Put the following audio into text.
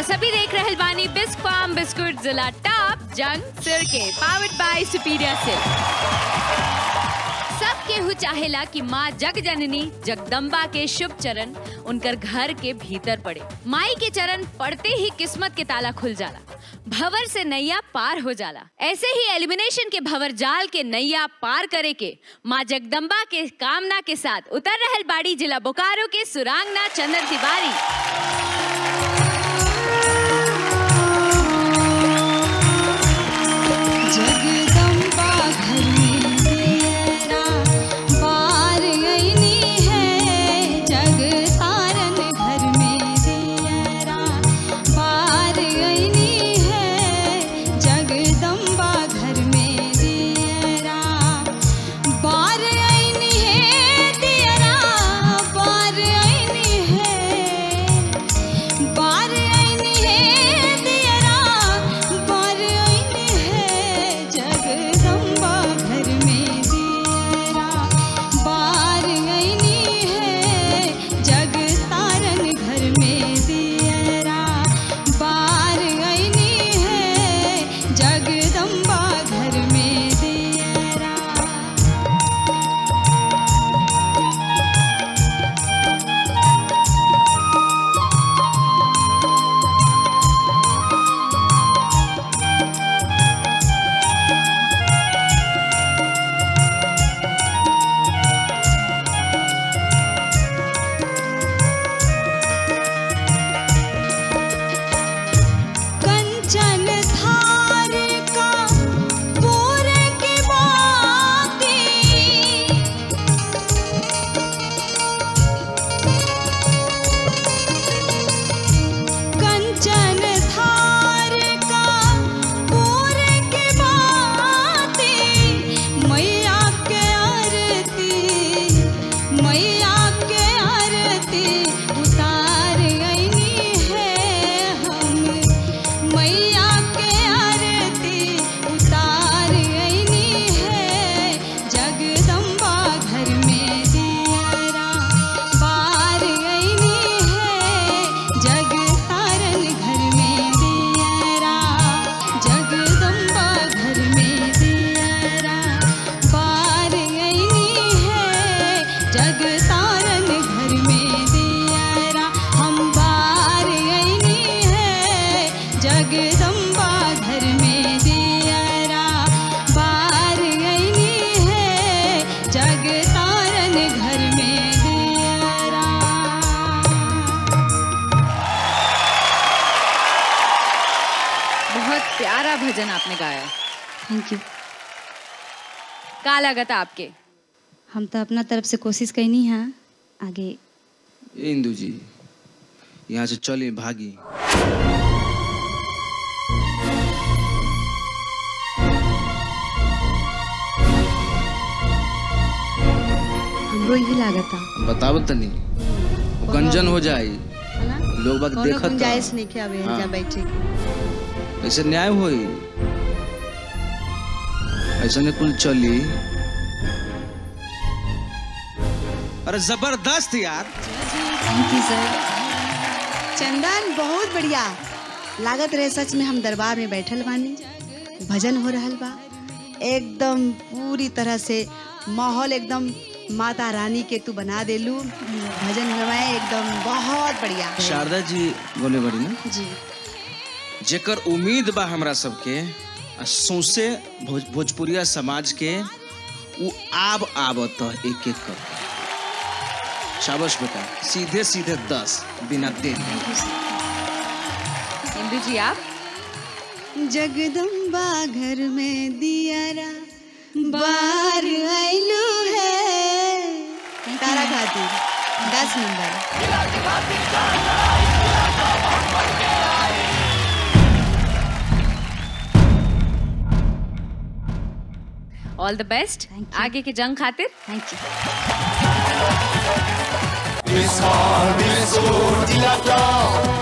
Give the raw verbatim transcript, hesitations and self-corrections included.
सभी देख रहल बानी बिस्क फार्म बिस्कुट जिला टॉप जंग सिर के पावर्ड बाय सुपीरियर सिल्क। सब केहू चाहेला कि माँ जग जननी जगदम्बा के शुभ चरण उनकर घर के भीतर पड़े। माई के चरण पड़ते ही किस्मत के ताला खुल जाला, भंवर से नैया पार हो जाला। ऐसे ही एलिमिनेशन के भंवर जाल के नैया पार करे के माँ जगदम्बा के कामना के साथ उतर रहल बाड़ी जिला बोकारो के सुरांगना चंदन तिवारी। भजन आपने गाया, थैंक यू। का लागत आपके? हम तो अपना तरफ से कोशिश करनी है आगे। ए इंदू जी यहाँ से चले भागी। हमरो यही लागत था। बताओ तनी गंजन हो जाए लोग बाग देखत गुंजाइश नहीं के आवे जा बैठे ऐसे न्याय होई ऐसा ने कुल चली। अरे जबरदस्त यार, थैंक यू सर। चंदन बहुत बढ़िया लागत रहे, सच में हम दरबार में बैठल बानी, भजन हो रहल बा, एकदम पूरी तरह से माहौल एकदम माता रानी के तू बना देलू, भजन गवाए एकदम बहुत बढ़िया। शारदा जी बोले बड़ी ना जी, जेकर उम्मीद बा हमरा सबके सौसे भोज, भोजपुरिया समाज के उ आब आबत एक एक कर। शाबाश बेटा, सीधे सीधे दस बिना देर। इंदू जी आप? जगदम्बा घर में दियारा बार आइलू है तारा खातिर दस नंबर। ऑल द बेस्ट आगे के जंग खातिर। Thank you.